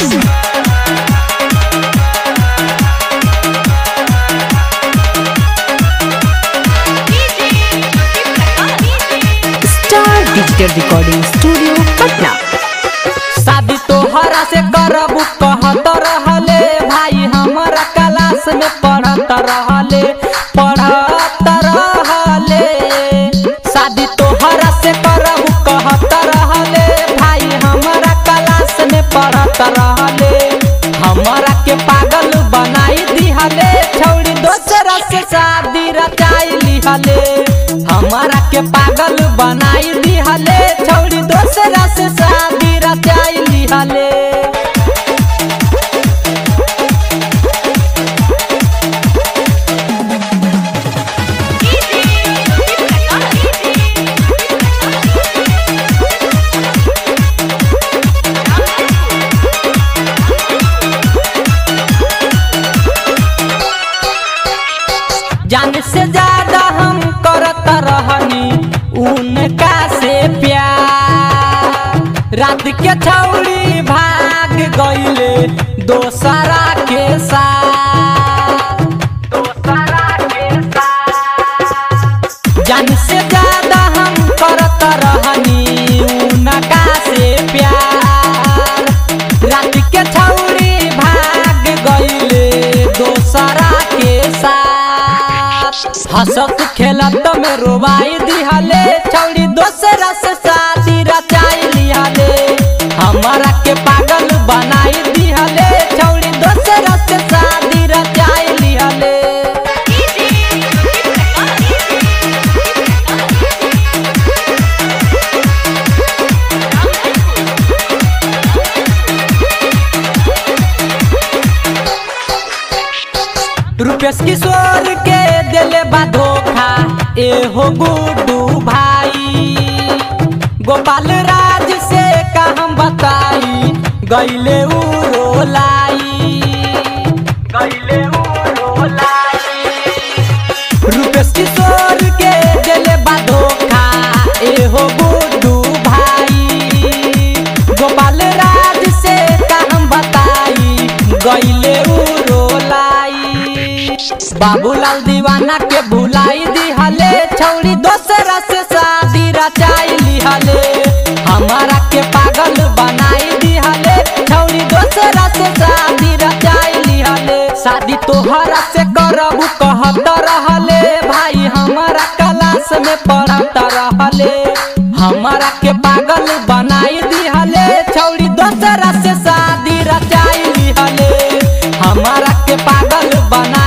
Digital recording studio Patna. शादी तोहरा से करबू कहत रहले भाई हमारा क्लास में पढ़त रहले शादी तोहरा से करबू कहत रहले भाई हमारा क्लास में पढ़त रहले हमारा के पागल बनाई दिहले छौड़ी दोसरा से शादी रचाई लिहले हमारा के पागल बनाई दिहले छौड़ी दोसरा से शादी रचाई लिहले। जान से ज्यादा हम करत रहनी उनका से प्यार रात के छौड़ी भाग गईले दोसरा के साथ जान से ज्यादा हम करत रहनी उनका से प्यार रात के छौड़ी भाग गईले दोसरा के साथ हंसत खेलत में रोवाई दिहले छौड़ी दोसरा से शादी रचाई लिहले हमारा के पागल बनाई दिहले छौड़ी दोसरा से शादी रचाई लिहले। रूपेश किशोर के दिले बा धोखा एहो गुड्डू भाई गोपाल राज से का हम बताई गईले उ रोलाई रूपेश किशोर के दिले बा धोखा एहो गुड्डू भाई गोपाल राज से का हम बताई गईले उ बाबूलाल दीवाना के भुलाई दिहले छौड़ी दोसरा से शादी रचाई लिहले हमारा के पागल बनाई दिहले छौड़ी दोसरा से शादी रचाई लिहले शादी तोहरा से करबू कहत रहले भाई हमारा क्लास में पढ़त रहले हमारा के पागल बनाई दिहले छौड़ी दोसरा से शादी रचाई लिहले हमारा के पागल बना